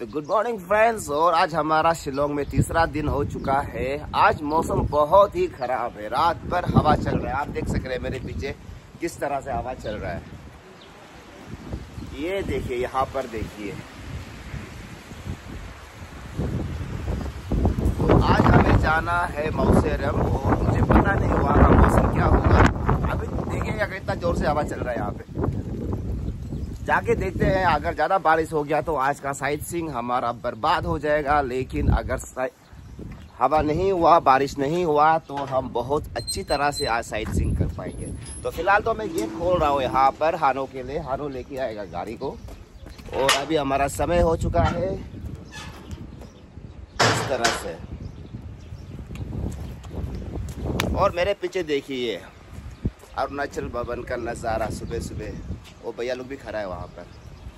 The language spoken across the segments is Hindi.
तो गुड मॉर्निंग फ्रेंड्स। और आज हमारा शिलोंग में तीसरा दिन हो चुका है। आज मौसम बहुत ही खराब है, रात भर हवा चल रहा है। आप देख सक रहे हैं मेरे पीछे किस तरह से हवा चल रहा है। ये देखिए, यहाँ पर देखिए। तो आज हमें जाना है मौसेरम और मुझे पता नहीं वहाँ का मौसम क्या होगा। अभी देखिएगा कितना जोर से हवा चल रहा है यहाँ पे। जाके देखते हैं, अगर ज्यादा बारिश हो गया तो आज का साइट सीइंग हमारा बर्बाद हो जाएगा। लेकिन अगर हवा नहीं हुआ, बारिश नहीं हुआ तो हम बहुत अच्छी तरह से आज साइट सीइंग कर पाएंगे। तो फिलहाल तो मैं गेट खोल रहा हूँ यहाँ पर हानो के लिए। हानो लेके आएगा गाड़ी को। और अभी हमारा समय हो चुका है इस तरह से। और मेरे पीछे देखिए अरुणाचल भवन का नज़ारा सुबह सुबह। वो भैया लोग भी खड़ा है वहाँ पर।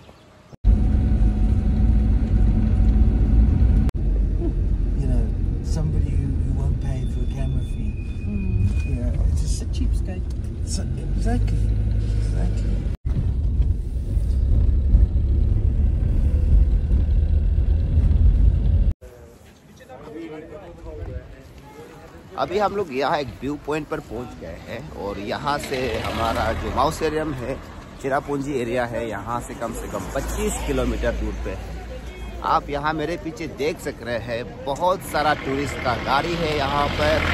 You know, somebody who won't pay for a camera fee. Yeah, it's just a cheapskate. Exactly. अभी हम लोग यहाँ एक व्यू पॉइंट पर पहुँच गए हैं और यहाँ से हमारा जो मौसेरम है, चिरापुंजी एरिया है, यहाँ से कम 25 किलोमीटर दूर पे। आप यहाँ मेरे पीछे देख सक रहे हैं बहुत सारा टूरिस्ट का गाड़ी है यहाँ पर।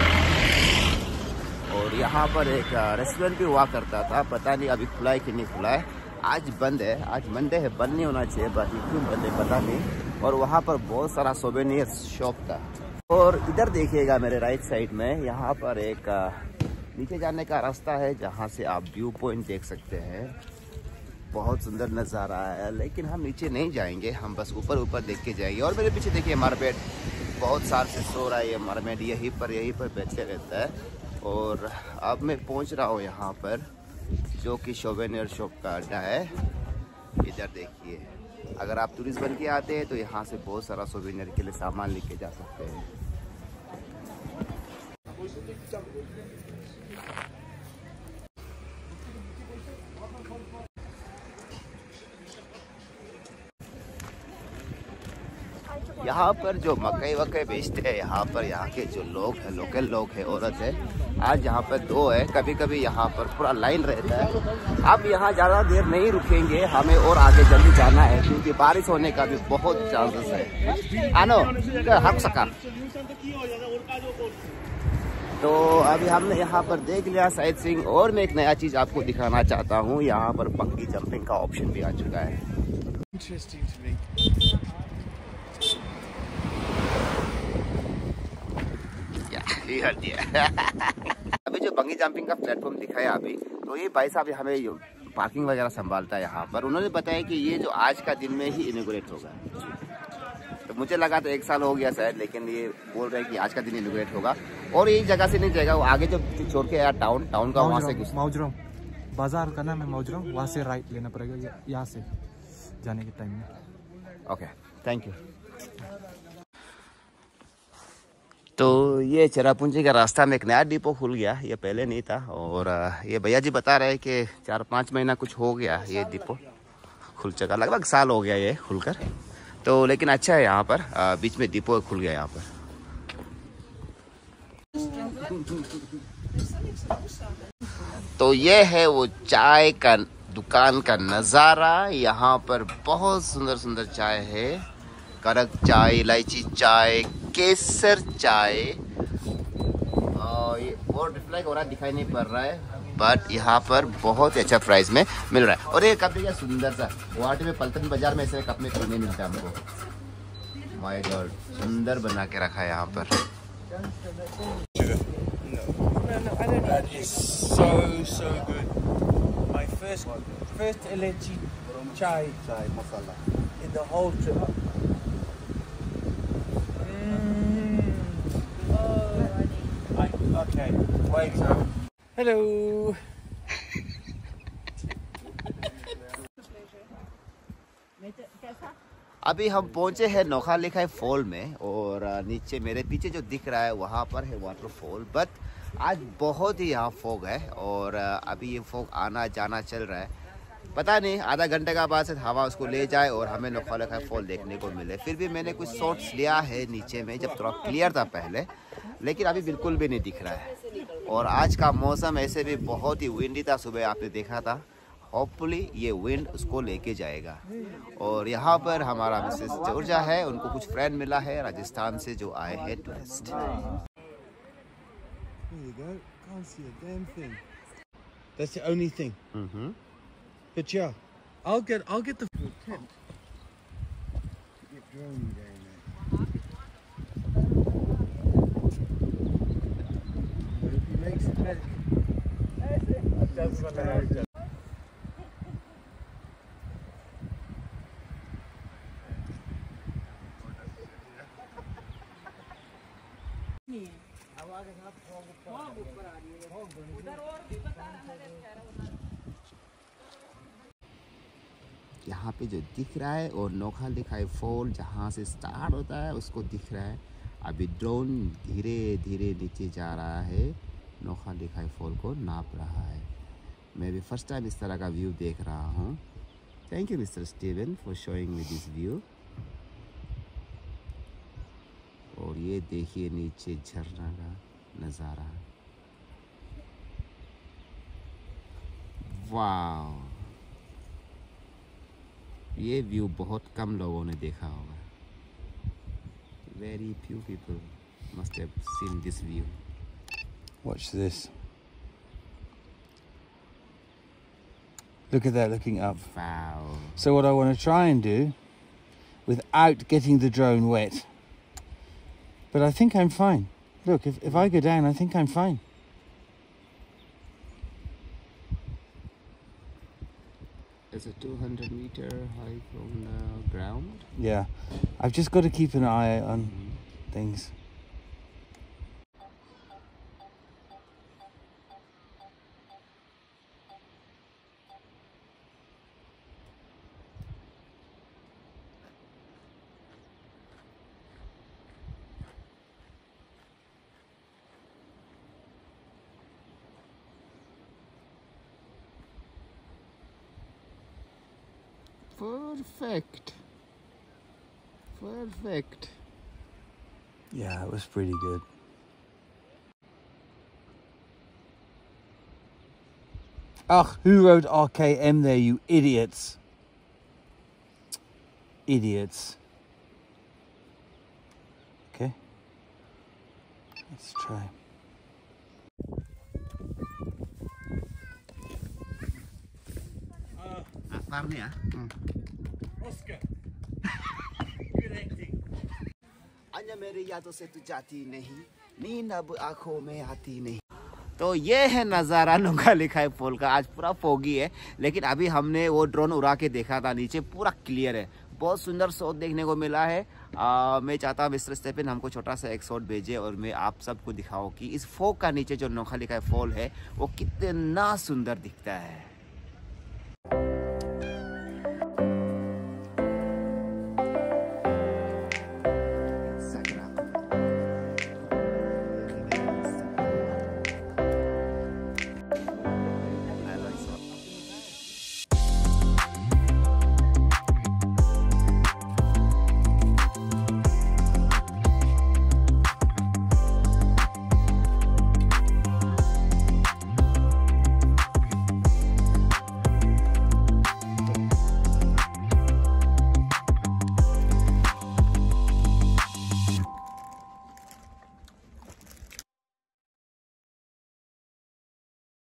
और यहाँ पर एक रेस्टोरेंट भी हुआ करता था, पता नहीं अभी खुला है कि नहीं खुला है। आज बंद है, आज मंडे है, बंद नहीं होना चाहिए, बाकी क्यों बंद है पता नहीं। और वहाँ पर बहुत सारा सोवेनियर शॉप था। और इधर देखिएगा मेरे राइट साइड में, यहाँ पर एक नीचे जाने का रास्ता है जहाँ से आप व्यू पॉइंट देख सकते हैं। बहुत सुंदर नज़ारा है, लेकिन हम नीचे नहीं जाएंगे, हम बस ऊपर देख के जाएंगे। और मेरे पीछे देखिए मरमेड बहुत साल से सो रहा है। ये मरमेड यहीं पर बैठे रहता है। और अब मैं पहुँच रहा हूँ यहाँ पर, जो कि सोवेनियर शॉप का अड्डा है। इधर देखिए, अगर आप टूरिस्ट बन के आते हैं तो यहाँ से बहुत सारा सोवेनियर के लिए सामान लेके जा सकते हैं। यहाँ पर जो मकई वकई बेचते हैं, यहाँ के जो लोग हैं, लोकल लोग हैं, औरत है, आज यहाँ पर 2 है। कभी कभी यहाँ पर पूरा लाइन रहता है। अब यहाँ ज़्यादा देर नहीं रुकेंगे, हमें और आगे जल्दी जाना है क्योंकि बारिश होने का भी बहुत चांसेस है। आनो हक सका। तो अभी हमने यहाँ पर देख लिया साइट सीइंग। और मैं एक नया चीज़ आपको दिखाना चाहता हूँ। यहाँ पर बंगी जंपिंग का ऑप्शन भी आ चुका है। Interesting to me. अभी जो बंगी जंपिंग का प्लेटफॉर्म दिखाया अभी, तो ये भाई साहब हमें पार्किंग वगैरह संभालता है यहाँ पर। उन्होंने बताया कि ये जो आज का दिन में ही इनॉग्रेट होगा। तो मुझे लगा तो 1 साल हो गया शायद, लेकिन ये बोल रहे हैं कि आज का दिन इनॉग्रेट होगा। और यही जगह से नहीं जाएगा, वो आगे जो छोड़ के आया टाउन का, वहाँ से मौजरम बाजार का नाम है मौजरम, वहाँ से राइट लेना पड़ेगा यहाँ से जाने के टाइम में। Okay, thank you. तो ये चिरापुंजी का रास्ता में एक नया डिपो खुल गया, ये पहले नहीं था। और ये भैया जी बता रहे हैं कि 4-5 महीना कुछ हो गया ये डिपो खुल चुका, लगभग साल हो गया ये खुलकर। तो लेकिन अच्छा है यहाँ पर, बीच में डिपो खुल गया यहाँ पर। तो ये है वो चाय का दुकान का नज़ारा। यहाँ पर बहुत सुंदर सुंदर चाय है, कड़क चाय, इलायची चाय, केसर चाय। ये और रिफ्लेक्ट हो रहा दिखाई नहीं पड़ रहा है, बट यहाँ पर बहुत ही अच्छा प्राइस में मिल रहा है। और ये कप देखिए सुंदर सा, गुवाहाटी में पल्टन बाजार में ऐसे कप में पीने मिलता है हमको। माय गॉड, सुंदर बना के रखा है यहाँ पर। That is so good. My first elaichi chai masala in the whole trip. Okay, wait. Hello. अभी हम पहुंचे हैं नोखालिखाई फॉल में। और नीचे मेरे पीछे जो दिख रहा है वहाँ पर है वाटरफॉल। बट आज बहुत ही यहाँ फॉग है और अभी ये फॉग आना जाना चल रहा है। पता नहीं आधा घंटे का बाद से हवा उसको ले जाए और हमें नोखालिखाई फॉल देखने को मिले। फिर भी मैंने कुछ शॉट्स लिया है नीचे में, जब थोड़ा क्लियर था पहले, लेकिन अभी बिल्कुल भी नहीं दिख रहा है। और आज का मौसम ऐसे भी बहुत ही विंडी था, सुबह आपने देखा था। होपफुली ये विंड उसको लेके जाएगा। और यहाँ पर हमारा मिसेस जॉर्जा है, उनको कुछ फ्रेंड मिला है राजस्थान से जो आए हैं tourist. There you go. Can't see a damn thing. That's the only thing. But yeah, I'll get the full tent. Get drone going there. If he makes it back. यहाँ पे जो दिख रहा है और नोखालिखाई फॉल जहाँ से स्टार्ट होता है उसको दिख रहा है। अभी ड्रोन धीरे धीरे नीचे जा रहा है, नोखालिखाई फॉल को नाप रहा है। मैं भी फर्स्ट टाइम इस तरह का व्यू देख रहा हूँ। Thank you mister Steven for showing me this view. और ये देखिए नीचे झरना का नज़ारा। वाह, ये व्यू बहुत कम लोगों ने देखा होगा। Very few people must have seen this view. Watch this. Look at that looking up. Wow. So what I want to try and do, without getting the drone wet, but I think I'm fine. Look, if I go down, I think I'm fine. It's a 200-meter high from the ground. Yeah, I've just got to keep an eye on things. Perfect. Perfect. Yeah, it was pretty good. Ugh, who wrote RKM there, you idiots? Idiots. Okay. Let's try. Oscar. Good acting. अन्य मेरी यादों से तू जाती नहीं, नींद अब आंखों में आती नहीं। तो ये है नज़ारा नोखालिखाई फॉल का। आज पूरा फोगी है, लेकिन अभी हमने वो ड्रोन उड़ा के देखा था, नीचे पूरा क्लियर है। बहुत सुंदर शॉट देखने को मिला है। मैं चाहता हूँ मिस्टर स्टीफन हमको छोटा सा एक शॉट भेजे और मैं आप सबको दिखाऊँ कि इस फोग का नीचे जो नोखालिखाई फॉल है वो कितना सुंदर दिखता है।